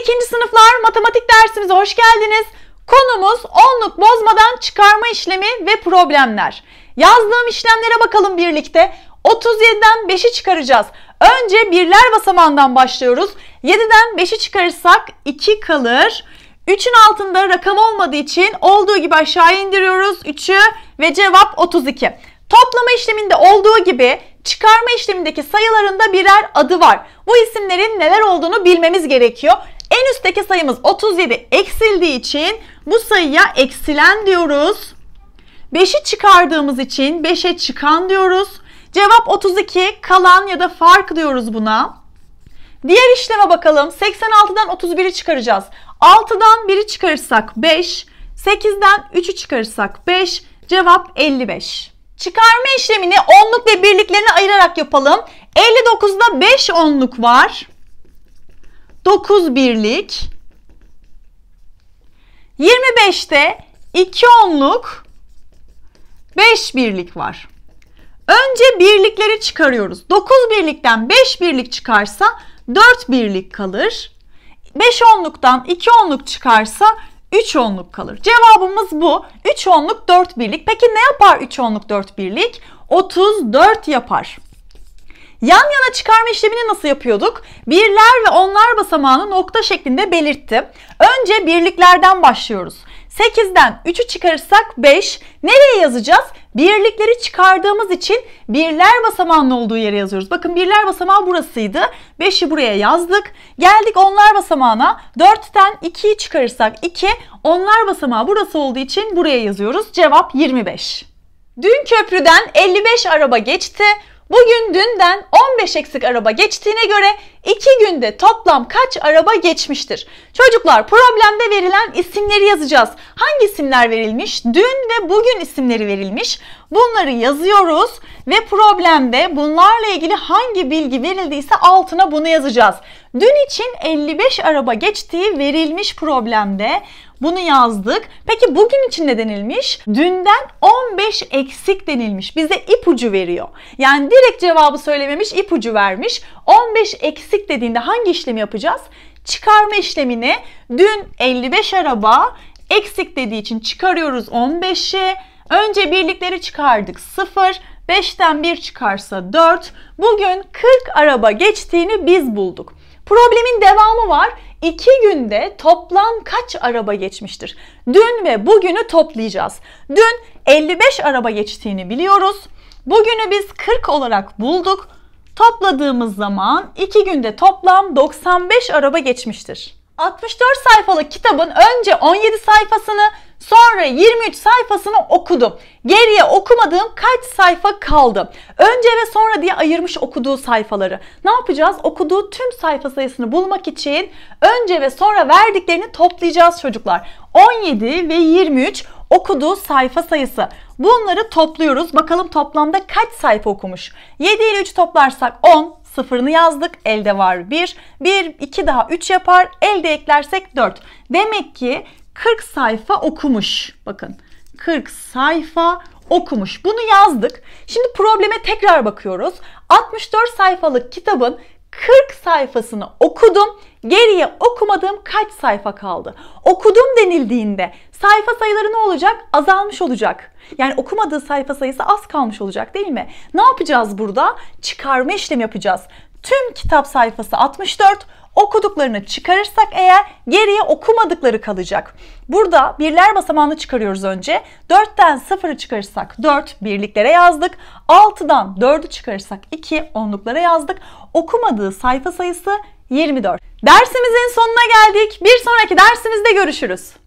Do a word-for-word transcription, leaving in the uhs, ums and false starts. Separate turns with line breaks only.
ikinci sınıflar matematik dersimize hoş geldiniz. Konumuz onluk bozmadan çıkarma işlemi ve problemler. Yazdığım işlemlere bakalım birlikte. otuz yediden beşi çıkaracağız. Önce birler basamağından başlıyoruz. yediden beşi çıkarırsak iki kalır. üçün altında rakam olmadığı için olduğu gibi aşağı indiriyoruz üçü ve cevap otuz iki. Toplama işleminde olduğu gibi çıkarma işlemindeki sayıların da birer adı var. Bu isimlerin neler olduğunu bilmemiz gerekiyor. En üstteki sayımız otuz yedi eksildiği için bu sayıya eksilen diyoruz. beşi çıkardığımız için beşe çıkan diyoruz. Cevap otuz iki, kalan ya da fark diyoruz buna. Diğer işleme bakalım. seksen altıdan otuz biri çıkaracağız. altıdan biri çıkarırsak beş, sekizden üçü çıkarırsak beş, cevap elli beş. Çıkarma işlemini onluk ve birliklerini ayırarak yapalım. elli dokuzda beş onluk var. dokuz birlik. yirmi beşte iki onluk, beş birlik var. Önce birlikleri çıkarıyoruz. dokuz birlikten beş birlik çıkarsa dört birlik kalır. beş onluktan iki onluk çıkarsa üç onluk kalır. Cevabımız bu. üç onluk, dört birlik. Peki ne yapar üç onluk, dört birlik? otuz dört yapar. Yan yana çıkarma işlemini nasıl yapıyorduk? Birler ve onlar basamağını nokta şeklinde belirttim. Önce birliklerden başlıyoruz. sekizden üçü çıkarırsak beş. Nereye yazacağız? Birlikleri çıkardığımız için birler basamağının olduğu yere yazıyoruz. Bakın birler basamağı burasıydı. beşi buraya yazdık. Geldik onlar basamağına. dörtten ikiyi çıkarırsak iki. Onlar basamağı burası olduğu için buraya yazıyoruz. Cevap yirmi beş. Dün köprüden elli beş araba geçti. Bugün dünden on beş eksik araba geçtiğine göre iki günde toplam kaç araba geçmiştir? Çocuklar, problemde verilen isimleri yazacağız. Hangi isimler verilmiş? Dün ve bugün isimleri verilmiş. Bunları yazıyoruz ve problemde bunlarla ilgili hangi bilgi verildiyse altına bunu yazacağız. Dün için elli beş araba geçtiği verilmiş problemde. Bunu yazdık. Peki bugün için ne denilmiş? Dünden on beş eksik denilmiş. Bize ipucu veriyor. Yani direkt cevabı söylememiş, ipucu vermiş. on beş eksik dediğinde hangi işlemi yapacağız? Çıkarma işlemini. Dün elli beş araba eksik dediği için çıkarıyoruz on beşi. Önce birlikleri çıkardık sıfır. beşten bir çıkarsa dört. Bugün kırk araba geçtiğini biz bulduk. Problemin devamı var. iki günde toplam kaç araba geçmiştir? Dün ve bugünü toplayacağız. Dün elli beş araba geçtiğini biliyoruz. Bugünü biz kırk olarak bulduk. Topladığımız zaman iki günde toplam doksan beş araba geçmiştir. altmış dört sayfalık kitabın önce on yedi sayfasını, sonra yirmi üç sayfasını okudum. Geriye okumadığım kaç sayfa kaldı? Önce ve sonra diye ayırmış okuduğu sayfaları. Ne yapacağız? Okuduğu tüm sayfa sayısını bulmak için önce ve sonra verdiklerini toplayacağız çocuklar. on yedi ve yirmi üç okuduğu sayfa sayısı. Bunları topluyoruz. Bakalım toplamda kaç sayfa okumuş? yedi ile üç toplarsak on. Sıfırını yazdık. Elde var bir. bir, iki daha üç yapar. Elde eklersek dört. Demek ki kırk sayfa okumuş. Bakın kırk sayfa okumuş. Bunu yazdık. Şimdi probleme tekrar bakıyoruz. altmış dört sayfalık kitabın kırk sayfasını okudum. Geriye okumadığım kaç sayfa kaldı? Okudum denildiğinde sayfa sayıları ne olacak? Azalmış olacak. Yani okumadığı sayfa sayısı az kalmış olacak değil mi? Ne yapacağız burada? Çıkarma işlemi yapacağız. Tüm kitap sayfası altmış dört. Okuduklarını çıkarırsak eğer geriye okumadıkları kalacak. Burada birler basamağını çıkarıyoruz önce. dörtten sıfırı çıkarırsak dört, birliklere yazdık. altıdan dördü çıkarırsak iki, onluklara yazdık. Okumadığı sayfa sayısı yirmi dört. Dersimizin sonuna geldik. Bir sonraki dersimizde görüşürüz.